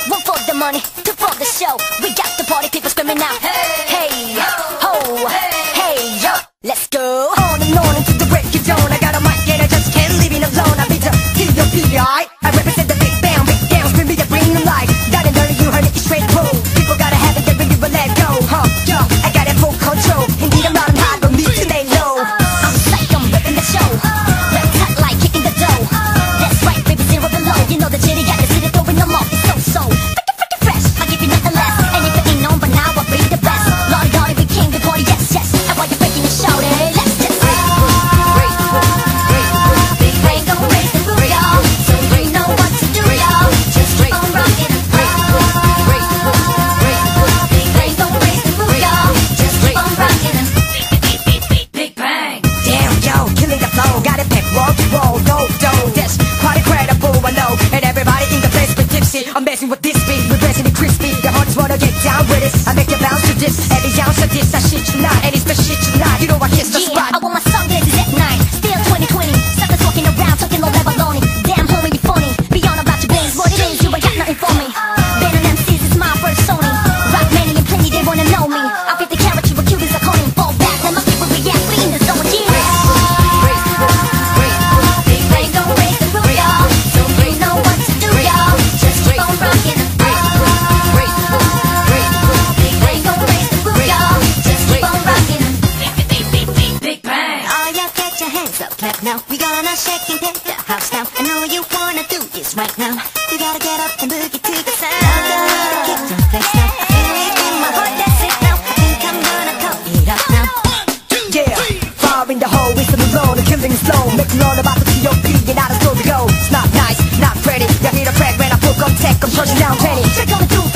One for the money, two for the show. We got the party people screaming out, hey, hey, ho, hey, yo. Let's go on and on into the break of dawn. I got a mic and I just can't leave it alone. I beat the T.O.P.I. I represent the big bang, big down, scream me to bring them life. Got it dirty, you heard it, it's straight pull. People gotta have it, they really will let go, huh? Yo, I got it full control. Indeed, I'm not high, but me to lay low. I'm psyched, I'm ripping the show. Let's cut like kicking the dough. That's right, baby, zero below. You know the jitty got the city throwing them off. It's so freaking fresh. I'll give you nothing less. And if it ain't known, but now I'll be the best. Lordy, lordy, we came to party, yes, yes. And while you're breaking and shouting, let's just I'm messing with this beat, we're pressing it crispy. Your heart just wanna get down with it. I make you bounce to this. Every ounce of this, I shit you not. And it's been shit you not. You know I kiss the spot. I want my song dances at night. Still 2020. Suckers walking around talking low level on it. Damn homie, you funny. Beyond about your brains, what it is, you ain't got nothing for me. Ben and MCs is my first Sony. Rock many and plenty, they wanna know me. I fit the character, you were cute as a Coney. Fall back, let my people react, we in the zone, yeah. Clap now, we gonna shake and hit the house now. And all you wanna do is right now. You gotta get up and boogie to the sound. I'm gonna kick some place now. I feel it in my heart, that's it now. I think I'm gonna cut it up now. Yeah, fire in the hole, whistle alone, the killing is slow. Make me learn about the T.O.P. and how the story goes. It's not nice, not pretty. You hear the crack when I book up tech, I'm pushing down Jenny. Check on the truth.